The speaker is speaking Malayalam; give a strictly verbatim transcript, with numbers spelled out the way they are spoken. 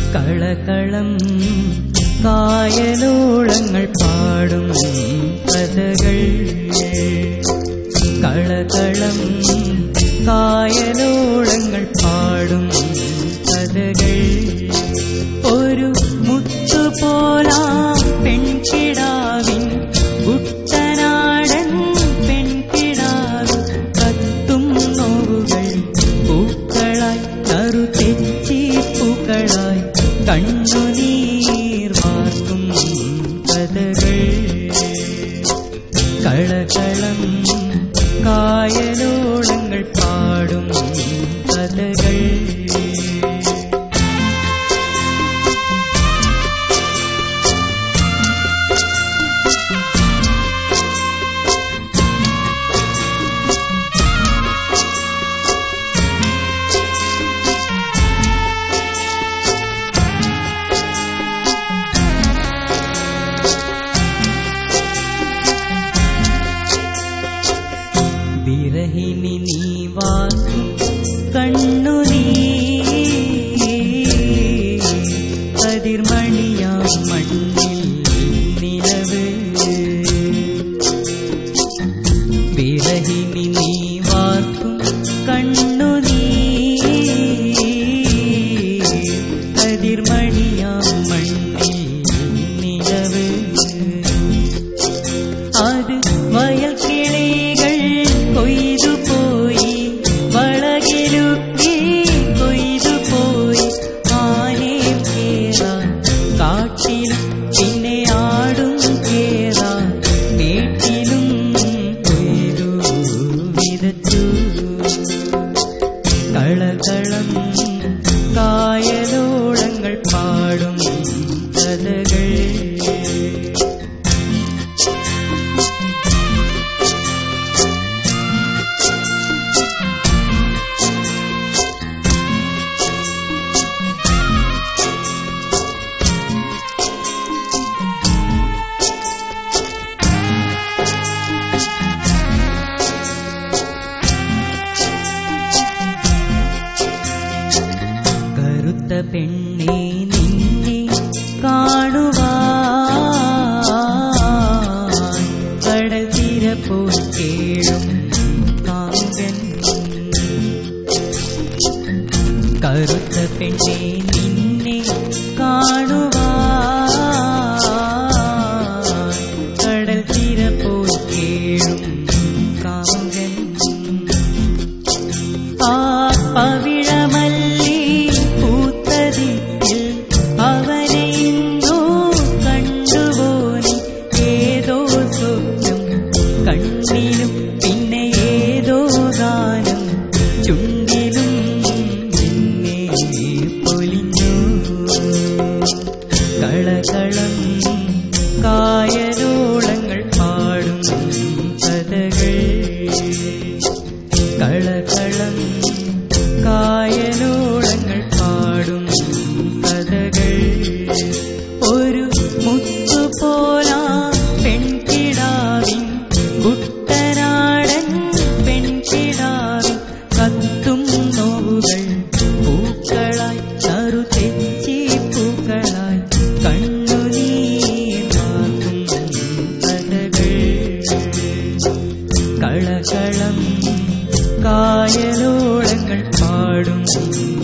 കളകളം കായലോളങ്ങൾ പാടും കഥകൾ. കളകളം കായലോളങ്ങൾ പാടും കഥകൾ. ഒരു മുത്തുപോലാ പെൺകിടാവിൻ കുട്ടനാടൻ പെൺകിടാവിൻ കത്തും നോവുകൾ പൂക്കളായി കറുതെച്ചി പൂക്കളായി കണ്ണുനീർ വാർക്കും കഥകൾ. കളകളം കായലോളങ്ങൾ പാടും കഥകൾ. വിരഹിണി നീ വാക്കും കണ്ണുനീർ കതിർമണിയാം മണ്ണിൽ നിലവ്. വിരഹിണി നീ വാക്കും കണ്ണുനീർ കതിർമണിയാം മണ്ണിൽ നിലവ്. അത് വയൽ കിളികൾ കൊയ്തുപോയി വളകിലുക്കി കൊയ്തുപോയി ആനേ കേറാൻ കാട്ടിലും പിന്നെ ആടും കേറാൻ മേട്ടിലും കൊയ്തു വിതച്ചു. കളകളം കായലോളങ്ങൾ പാടും കഥകൾ. കറുത്ത പെണ്ണേ നിന്നെ കാണുവാൻ കടൽ തീര പോൽ കേഴും കാങ്കൻ. കറുത്ത പെണ്ണേ നിന്നെ കാണുവാൻ കടൽ തീര പോൽ കേഴും കാങ്കൻ. ആ പവിഴമല്ലി പൂത്തതിൽ അവനെ ഇന്നോ കണ്ടുപോനി. ഏതോ സ്വപ്നം കണ്ണിലും പിന്നെ ഏതോ ഗാനം ചുണ്ടിലും നിന്നെ പൊലിഞ്ഞു. കളകളം കായലോളങ്ങൾ പാടും കഥകൾ. കളകളം കായലോളങ്ങൾ പാടും കഥകൾ. ഒരു മുത്തുപോലാ പെൺകിടാവിൻ കുട്ടനാടൻ പെൺകിടാവിൻ കത്തും നോവുകൾ പൂക്കളായി കറുതെച്ചി പൂക്കളായി കണ്ണുനീർ വാർക്കും കഥകൾ. കളകളം കായലോളങ്ങൾ പാടും